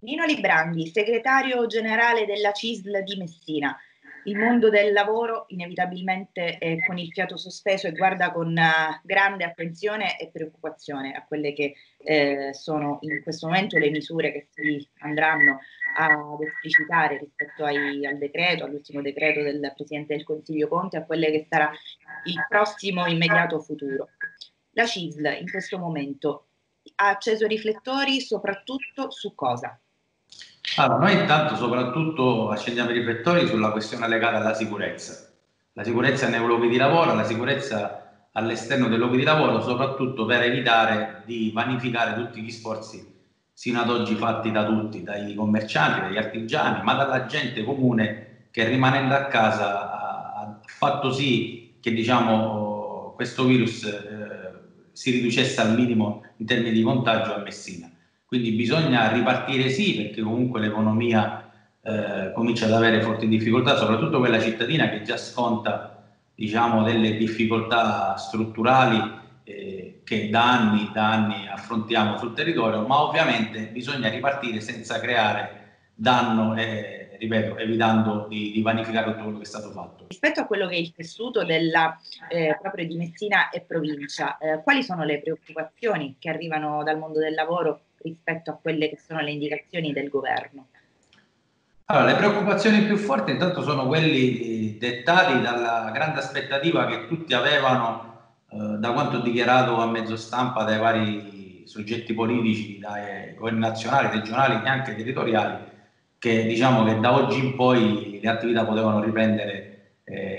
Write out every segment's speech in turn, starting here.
Nino Librandi, segretario generale della CISL di Messina. Il mondo del lavoro inevitabilmente è con il fiato sospeso e guarda con grande attenzione e preoccupazione a quelle che sono in questo momento le misure che si andranno ad esplicitare rispetto al decreto, all'ultimo decreto del Presidente del Consiglio Conte, a quelle che sarà il prossimo immediato futuro. La CISL in questo momento ha acceso i riflettori soprattutto su cosa? Allora, noi intanto soprattutto accendiamo i riflettori sulla questione legata alla sicurezza. La sicurezza nei luoghi di lavoro, la sicurezza all'esterno dei luoghi di lavoro, soprattutto per evitare di vanificare tutti gli sforzi sino ad oggi fatti da tutti, dai commercianti, dagli artigiani, ma dalla gente comune che rimanendo a casa ha fatto sì che diciamo, questo virus si riducesse al minimo in termini di contagio a Messina. Quindi bisogna ripartire sì, perché comunque l'economia comincia ad avere forti difficoltà, soprattutto quella cittadina che già sconta diciamo, delle difficoltà strutturali che da anni affrontiamo sul territorio, ma ovviamente bisogna ripartire senza creare danno e, ripeto, evitando di vanificare tutto quello che è stato fatto. Rispetto a quello che è il tessuto proprio di Messina e provincia, quali sono le preoccupazioni che arrivano dal mondo del lavoro rispetto a quelle che sono le indicazioni del governo? Allora, le preoccupazioni più forti intanto sono quelli dettati dalla grande aspettativa che tutti avevano da quanto dichiarato a mezzo stampa dai vari soggetti politici, dai governi nazionali, regionali e anche territoriali, che diciamo che da oggi in poi le attività potevano riprendere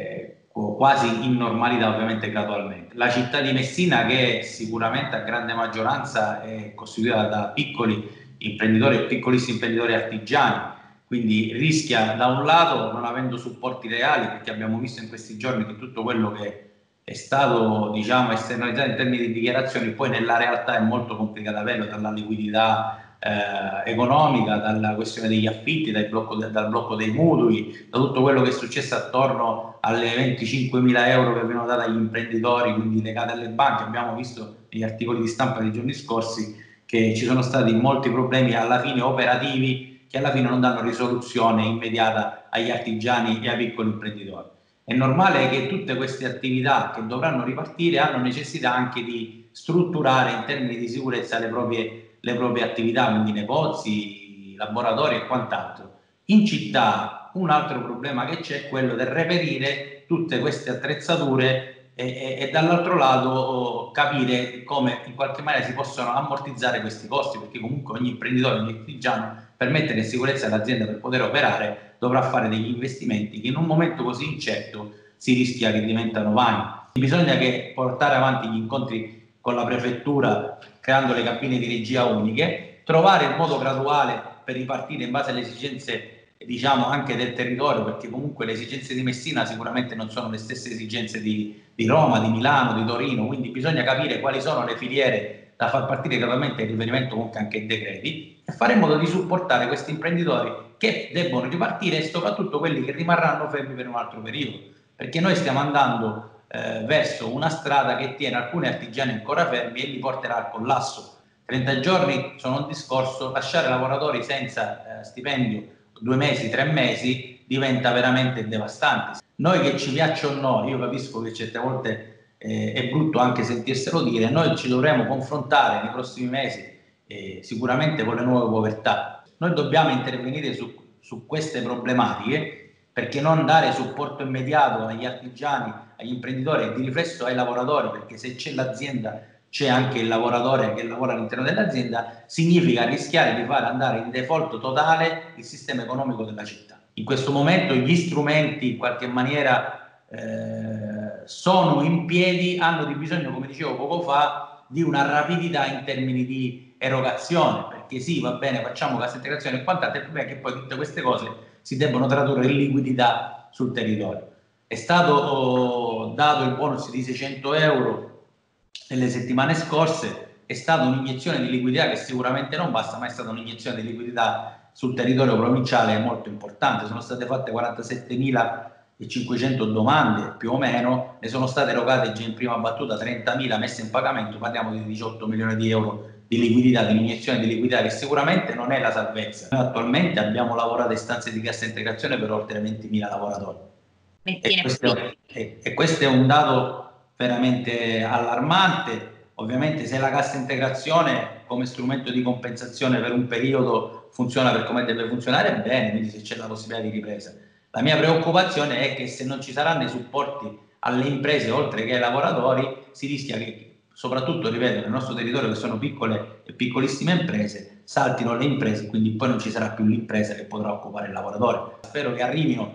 quasi in normalità, ovviamente gradualmente. La città di Messina, che sicuramente a grande maggioranza è costituita da piccoli imprenditori e piccolissimi imprenditori artigiani, quindi rischia da un lato non avendo supporti reali, perché abbiamo visto in questi giorni che tutto quello che è stato diciamo, esternalizzato in termini di dichiarazioni poi nella realtà è molto complicato averlo, dalla liquidità economica, dalla questione degli affitti, dal blocco dei mutui, da tutto quello che è successo attorno alle 25.000 euro che vengono dati agli imprenditori, quindi legate alle banche. Abbiamo visto negli articoli di stampa dei giorni scorsi che ci sono stati molti problemi alla fine operativi che alla fine non danno risoluzione immediata agli artigiani e ai piccoli imprenditori. È normale che tutte queste attività che dovranno ripartire hanno necessità anche di strutturare in termini di sicurezza le proprie attività, quindi negozi, laboratori e quant'altro. In città un altro problema che c'è è quello del reperire tutte queste attrezzature e dall'altro lato capire come in qualche maniera si possono ammortizzare questi costi, perché comunque ogni imprenditore, ogni artigiano per mettere in sicurezza l'azienda per poter operare dovrà fare degli investimenti che in un momento così incerto si rischia che diventano vani. Bisogna che portare avanti gli incontri con la prefettura creando le cabine di regia uniche, trovare il modo graduale per ripartire in base alle esigenze diciamo anche del territorio, perché comunque le esigenze di Messina sicuramente non sono le stesse esigenze di Roma, di Milano, di Torino, quindi bisogna capire quali sono le filiere da far partire gradualmente in riferimento comunque anche ai decreti e fare in modo di supportare questi imprenditori che debbono ripartire e soprattutto quelli che rimarranno fermi per un altro periodo, perché noi stiamo andando verso una strada che tiene alcuni artigiani ancora fermi e li porterà al collasso. 30 giorni sono un discorso, lasciare lavoratori senza stipendio 2 mesi, 3 mesi diventa veramente devastante. Noi che ci piaccia o no, io capisco che certe volte è brutto anche sentirselo dire, noi ci dovremo confrontare nei prossimi mesi sicuramente con le nuove povertà. Noi dobbiamo intervenire su queste problematiche perché non dare supporto immediato agli artigiani, agli imprenditori e di riflesso ai lavoratori, perché se c'è l'azienda c'è anche il lavoratore che lavora all'interno dell'azienda, significa rischiare di far andare in default totale il sistema economico della città. In questo momento gli strumenti in qualche maniera sono in piedi, hanno di bisogno, come dicevo poco fa, di una rapidità in termini di erogazione, perché sì, va bene, facciamo cassa integrazione e quant'altro, il problema è che poi tutte queste cose si debbono tradurre in liquidità sul territorio. È stato dato il bonus di 600 euro nelle settimane scorse, è stata un'iniezione di liquidità che sicuramente non basta, ma è stata un'iniezione di liquidità sul territorio provinciale molto importante. Sono state fatte 47.500 domande più o meno, ne sono state erogate già in prima battuta 30.000 messe in pagamento, parliamo di 18 milioni di euro di liquidità, di iniezione di liquidità, che sicuramente non è la salvezza. Noi attualmente abbiamo lavorato in stanze di cassa integrazione per oltre 20.000 lavoratori. E questo è un dato veramente allarmante. Ovviamente se la cassa integrazione come strumento di compensazione per un periodo funziona per come deve funzionare, bene, quindi se c'è la possibilità di ripresa. La mia preoccupazione è che se non ci saranno i supporti alle imprese oltre che ai lavoratori, si rischia che, soprattutto, ripeto, nel nostro territorio, che sono piccole e piccolissime imprese, saltino le imprese, quindi poi non ci sarà più l'impresa che potrà occupare il lavoratore. Spero che arrivino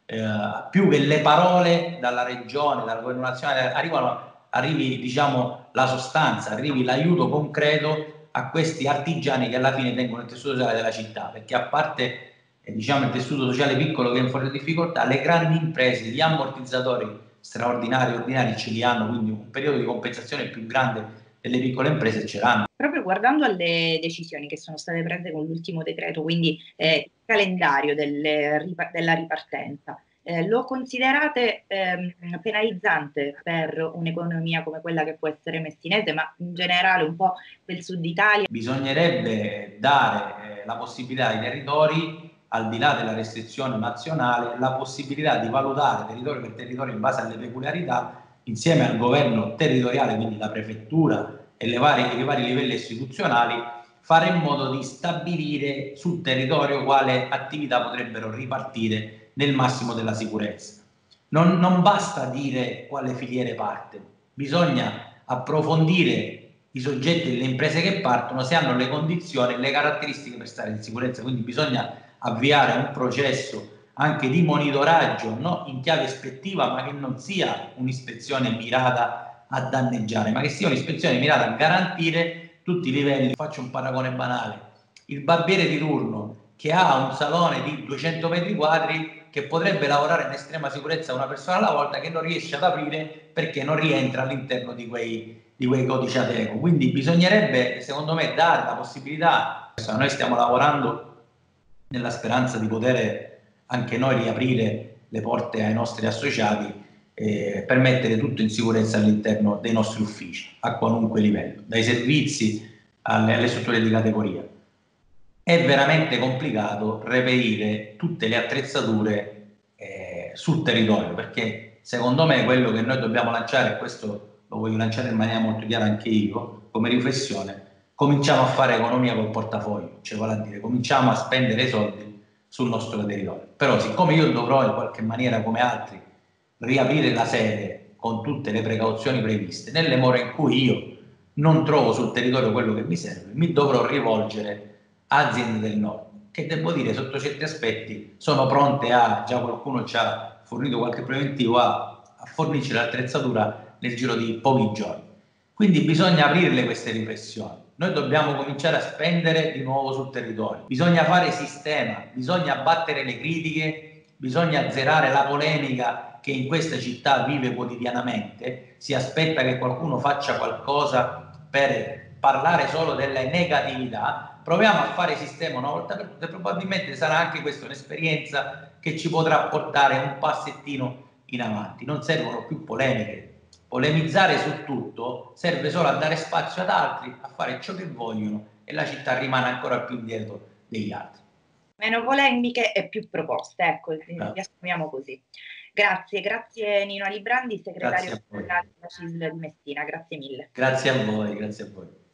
più che le parole dalla regione, dal governo nazionale, arrivi diciamo la sostanza, arrivi l'aiuto concreto a questi artigiani che alla fine tengono il tessuto sociale della città, perché a parte diciamo il tessuto sociale piccolo che è in forte difficoltà, le grandi imprese, gli ammortizzatori straordinari, ordinari ce li hanno, quindi un periodo di compensazione più grande delle piccole imprese ce l'hanno. Proprio guardando alle decisioni che sono state prese con l'ultimo decreto, quindi il calendario della ripartenza, lo considerate penalizzante per un'economia come quella che può essere messinese, ma in generale un po' del sud Italia? Bisognerebbe dare la possibilità ai territori, al di là della restrizione nazionale, la possibilità di valutare territorio per territorio in base alle peculiarità, insieme al governo territoriale, quindi la prefettura e i vari livelli istituzionali, fare in modo di stabilire sul territorio quale attività potrebbero ripartire nel massimo della sicurezza. Non basta dire quale filiere parte, bisogna approfondire i soggetti e le imprese che partono, se hanno le condizioni e le caratteristiche per stare in sicurezza. Quindi bisogna avviare un processo anche di monitoraggio, no? In chiave ispettiva, ma che non sia un'ispezione mirata a danneggiare, ma che sia un'ispezione mirata a garantire tutti i livelli. Faccio un paragone banale: il barbiere di turno che ha un salone di 200 metri quadri, che potrebbe lavorare in estrema sicurezza una persona alla volta, che non riesce ad aprire perché non rientra all'interno di quei codici Ateco. Quindi bisognerebbe, secondo me, dare la possibilità. Noi stiamo lavorando nella speranza di poter anche noi riaprire le porte ai nostri associati per mettere tutto in sicurezza all'interno dei nostri uffici, a qualunque livello, dai servizi alle strutture di categoria. È veramente complicato reperire tutte le attrezzature sul territorio, perché secondo me quello che noi dobbiamo lanciare, e questo lo voglio lanciare in maniera molto chiara anche io come riflessione: cominciamo a fare economia col portafoglio, cioè vale a dire cominciamo a spendere i soldi sul nostro territorio. Però siccome io dovrò in qualche maniera, come altri, riaprire la sede con tutte le precauzioni previste, nelle more in cui io non trovo sul territorio quello che mi serve, mi dovrò rivolgere a aziende del nord, che devo dire sotto certi aspetti sono pronte già qualcuno ci ha fornito qualche preventivo, a fornirci l'attrezzatura nel giro di pochi giorni. Quindi bisogna aprirle queste riflessioni. Noi dobbiamo cominciare a spendere di nuovo sul territorio, bisogna fare sistema, bisogna abbattere le critiche, bisogna azzerare la polemica che in questa città vive quotidianamente. Si aspetta che qualcuno faccia qualcosa per parlare solo delle negatività. Proviamo a fare sistema una volta per tutte, e probabilmente sarà anche questa un'esperienza che ci potrà portare un passettino in avanti. Non servono più polemiche. Polemizzare su tutto serve solo a dare spazio ad altri a fare ciò che vogliono, e la città rimane ancora più indietro degli altri. Meno polemiche e più proposte, ecco, riassumiamo così. Grazie Nino Alibrandi, segretario generale della CISL di Messina, grazie mille. Grazie a voi, grazie a voi.